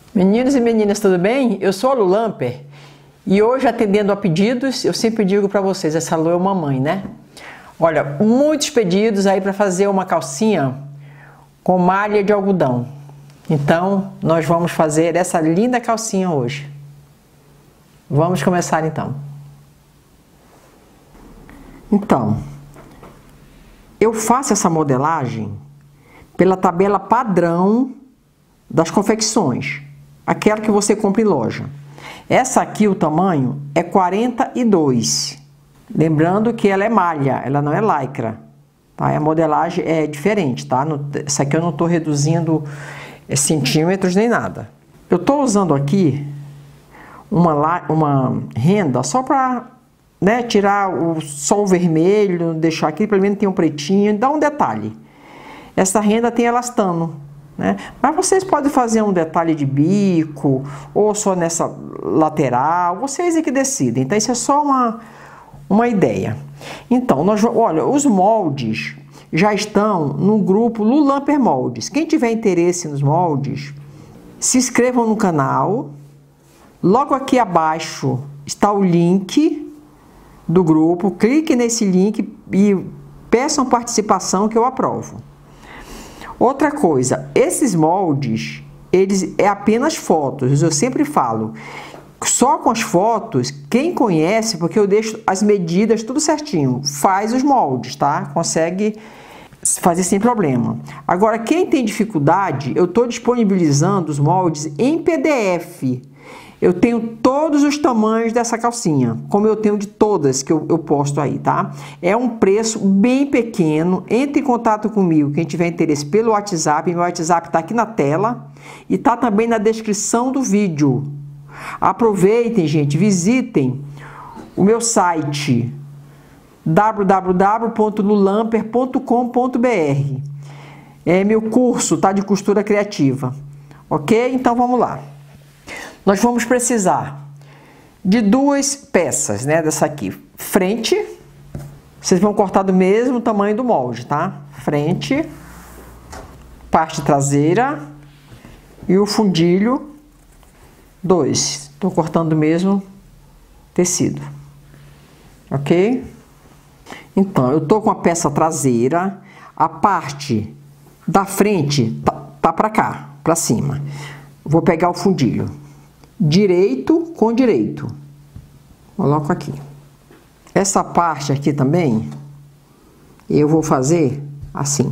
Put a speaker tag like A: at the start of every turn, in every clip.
A: Meninos e meninas, tudo bem? Eu sou a Lu Lamper e hoje, atendendo a pedidos, eu sempre digo para vocês, essa Lu é uma mãe, né? Olha, muitos pedidos aí para fazer uma calcinha com malha de algodão. Então, nós vamos fazer essa linda calcinha hoje. Vamos começar então. Então, eu faço essa modelagem pela tabela padrão das confecções, aquela que você compra em loja. Essa aqui, o tamanho é 42. Lembrando que ela é malha, ela não é lycra. Tá? A modelagem é diferente, tá? Essa aqui eu não estou reduzindo centímetros nem nada. Eu estou usando aqui uma renda só para, né, tirar o sol vermelho, deixar aqui, pelo menos tem um pretinho, dá um detalhe. Essa renda tem elastano, né? Mas vocês podem fazer um detalhe de bico, ou só nessa lateral, vocês é que decidem. Então isso é só uma ideia. Então, olha, os moldes já estão no grupo Lu Lamper Moldes. Quem tiver interesse nos moldes, se inscrevam no canal. Logo aqui abaixo está o link do grupo. Clique nesse link e peçam participação que eu aprovo. Outra coisa, esses moldes, eles é apenas fotos. Eu sempre falo, só com as fotos, quem conhece, porque eu deixo as medidas tudo certinho, faz os moldes, tá? Consegue fazer sem problema. Agora, quem tem dificuldade, eu estou disponibilizando os moldes em PDF. Eu tenho todos os tamanhos dessa calcinha, como eu tenho de todas que eu posto aí, tá? É um preço bem pequeno. Entre em contato comigo, quem tiver interesse, pelo WhatsApp. Meu WhatsApp está aqui na tela e está também na descrição do vídeo. Aproveitem, gente, visitem o meu site www.lulamper.com.br. Meu curso tá de costura criativa, ok? Então vamos lá. Nós vamos precisar de duas peças, né, dessa aqui. Frente, vocês vão cortar do mesmo tamanho do molde, tá? Frente, parte traseira e o fundilho, 2. Estou cortando do mesmo tecido, ok? Então, eu tô com a peça traseira, a parte da frente tá para cá, para cima. Vou pegar o fundilho. Direito com direito. Coloco aqui. Essa parte aqui também, eu vou fazer assim.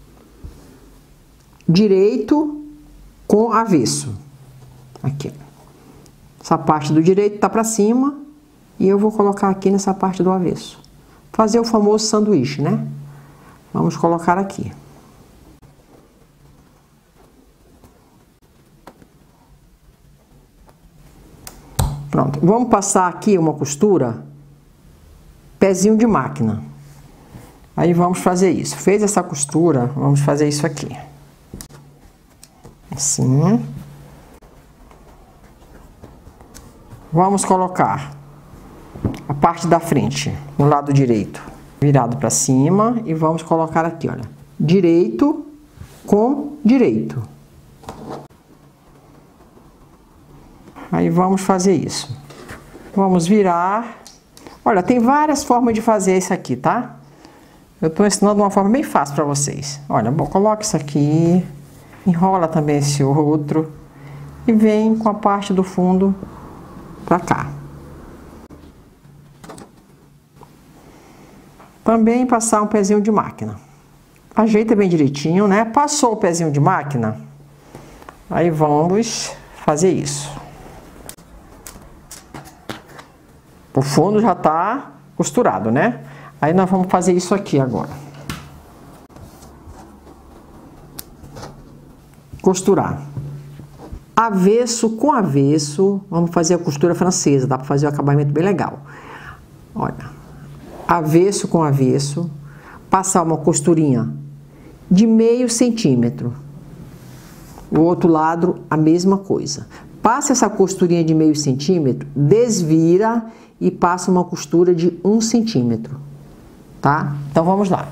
A: Direito com avesso. Aqui. Essa parte do direito tá para cima e eu vou colocar aqui nessa parte do avesso. Fazer o famoso sanduíche, né? Vamos colocar aqui. Pronto, vamos passar aqui uma costura, pezinho de máquina. Aí vamos fazer isso. Fez essa costura, vamos fazer isso aqui. Assim. Vamos colocar a parte da frente no lado direito, virado para cima, e vamos colocar aqui, olha, direito com direito. Aí vamos fazer isso. Vamos virar. Olha, tem várias formas de fazer isso aqui, tá? Eu tô ensinando uma forma bem fácil para vocês. Olha, bom, coloca isso aqui, enrola também esse outro e vem com a parte do fundo para cá. Também passar um pezinho de máquina. Ajeita bem direitinho, né? Passou o pezinho de máquina, aí vamos fazer isso. O fundo já tá costurado, né? Aí nós vamos fazer isso aqui agora. Costurar. Avesso com avesso, vamos fazer a costura francesa, dá para fazer um acabamento bem legal. Olha, avesso com avesso, passar uma costurinha de meio centímetro. O outro lado, a mesma coisa. Passa essa costurinha de meio centímetro, desvira e passa uma costura de 1 centímetro, tá? Então vamos lá.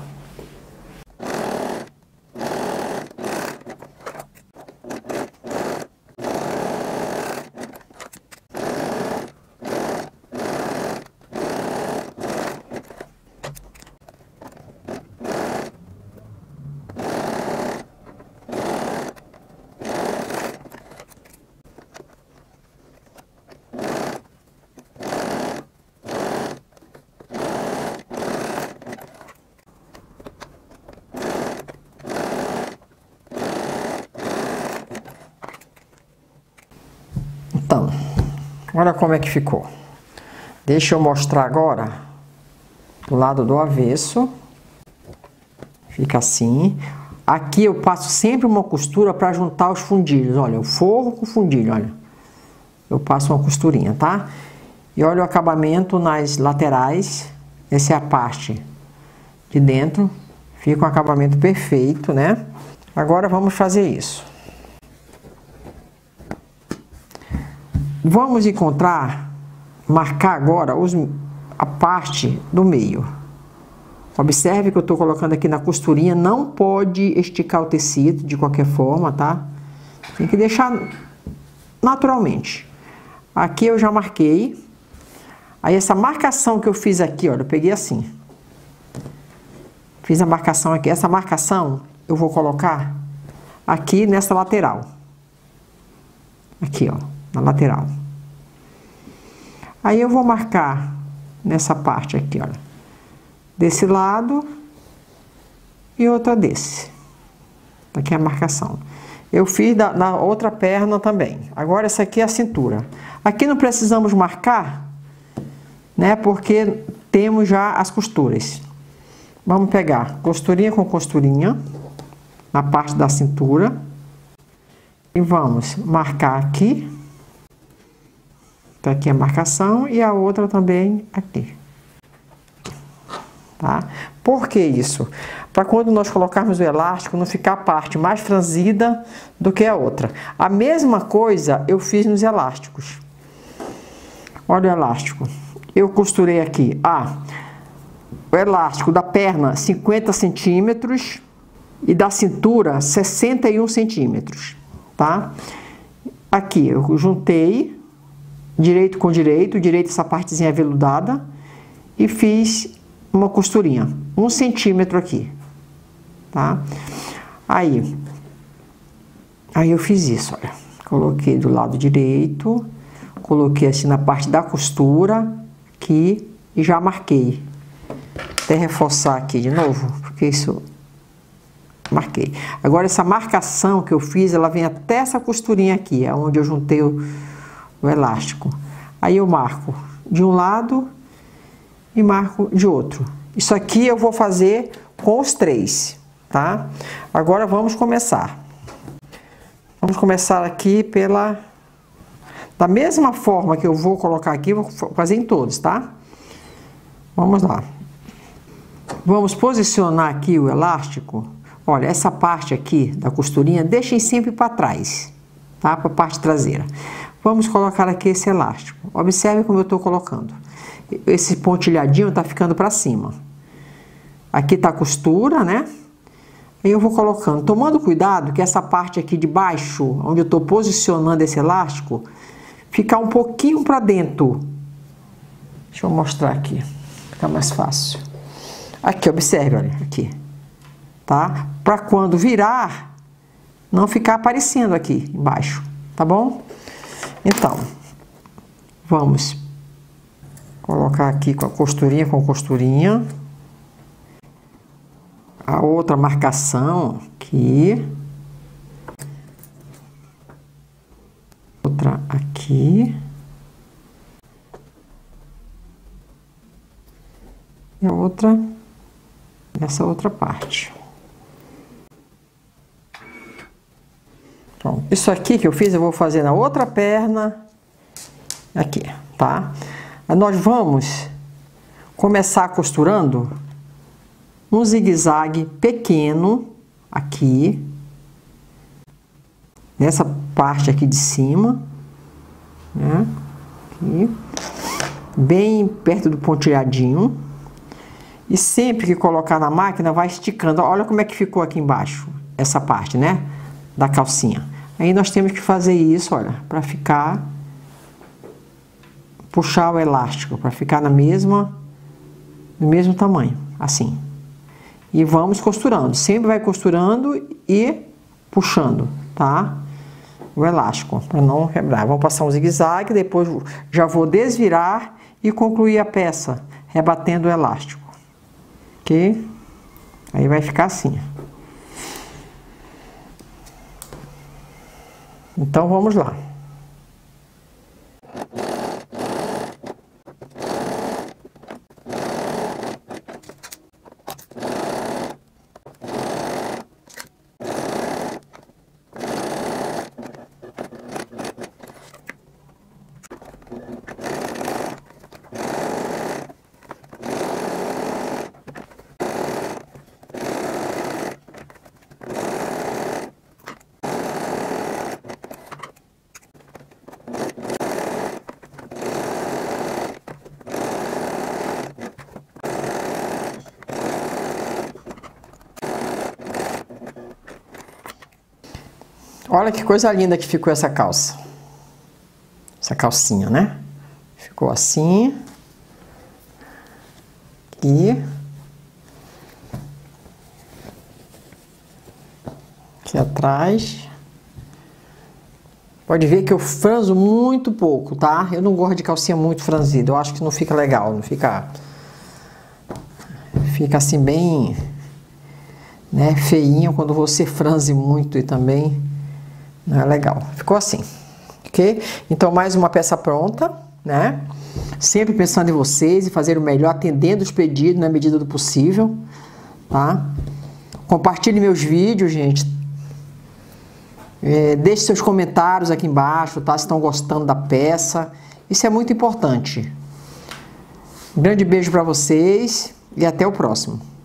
A: Então, olha como é que ficou. Deixa eu mostrar agora do lado do avesso. Fica assim. Aqui eu passo sempre uma costura para juntar os fundilhos. Olha, o forro com o fundilho, olha. Eu passo uma costurinha, tá? E olha o acabamento nas laterais. Essa é a parte de dentro. Fica um acabamento perfeito, né? Agora vamos fazer isso. Vamos marcar agora a parte do meio. Observe que eu estou colocando aqui na costurinha, não pode esticar o tecido de qualquer forma, tá? Tem que deixar naturalmente. Aqui eu já marquei. Aí essa marcação que eu fiz aqui, olha, eu peguei assim. Fiz a marcação aqui. Essa marcação eu vou colocar aqui nessa lateral. Aqui, ó, na lateral. Aí eu vou marcar nessa parte aqui, olha. Desse lado e outra desse. Aqui é a marcação. Eu fiz na outra perna também. Agora essa aqui é a cintura. Aqui não precisamos marcar, né? Porque temos já as costuras. Vamos pegar costurinha com costurinha na parte da cintura. E vamos marcar aqui. Tá aqui a marcação e a outra também aqui. Tá? Por que isso? Para quando nós colocarmos o elástico, não ficar a parte mais franzida do que a outra. A mesma coisa eu fiz nos elásticos. Olha o elástico. Eu costurei aqui, o elástico da perna 50 centímetros e da cintura 61 centímetros, tá? Aqui eu juntei direito com direito essa partezinha aveludada e fiz uma costurinha, 1 centímetro aqui, tá? Aí eu fiz isso, olha, coloquei do lado direito, coloquei assim na parte da costura aqui e já marquei. Até reforçar aqui de novo, porque isso marquei. Agora essa marcação que eu fiz, ela vem até essa costurinha aqui, é onde eu juntei o elástico. Aí eu marco de um lado e marco de outro. Isso aqui eu vou fazer com os 3, tá? Agora vamos começar. Vamos começar aqui da mesma forma que eu vou colocar aqui, vou fazer em todos, tá? Vamos lá. Vamos posicionar aqui o elástico. Olha, essa parte aqui da costurinha, deixem sempre para trás, tá? Para a parte traseira. Vamos colocar aqui esse elástico. Observe como eu estou colocando. Esse pontilhadinho tá ficando para cima. Aqui tá a costura, né? Aí eu vou colocando, tomando cuidado que essa parte aqui de baixo, onde eu estou posicionando esse elástico, ficar um pouquinho para dentro. Deixa eu mostrar aqui, fica mais fácil. Aqui, observe, olha, aqui, tá? Para quando virar, não ficar aparecendo aqui embaixo, tá bom? Então, vamos colocar aqui com costurinha. A outra marcação aqui. Outra aqui. E a outra nessa outra parte. Pronto. Isso aqui que eu fiz, eu vou fazer na outra perna. Aqui, tá? Nós vamos começar costurando um zigue-zague pequeno aqui, nessa parte aqui de cima, né? Aqui, bem perto do pontilhadinho. E sempre que colocar na máquina, vai esticando. Olha como é que ficou aqui embaixo, essa parte, né? Da calcinha. Aí nós temos que fazer isso, olha, para ficar... puxar o elástico, para ficar no mesmo tamanho, assim. E vamos costurando. Sempre vai costurando e puxando, tá? O elástico, para não quebrar. Vamos passar um zigue-zague, depois já vou desvirar e concluir a peça, rebatendo o elástico. Ok? Aí vai ficar assim. Então, vamos lá. Olha que coisa linda que ficou essa calça. Essa calcinha, né? Ficou assim. E aqui atrás. Pode ver que eu franzo muito pouco, tá? Eu não gosto de calcinha muito franzida. Eu acho que não fica legal, não fica... Fica assim bem... né, feinho quando você franze muito e também não é legal. Ficou assim, ok? Então, mais uma peça pronta, né? Sempre pensando em vocês e fazer o melhor, atendendo os pedidos na medida do possível, tá? Compartilhe meus vídeos, gente. Deixe seus comentários aqui embaixo, tá? Se estão gostando da peça. Isso é muito importante. Um grande beijo para vocês e até o próximo.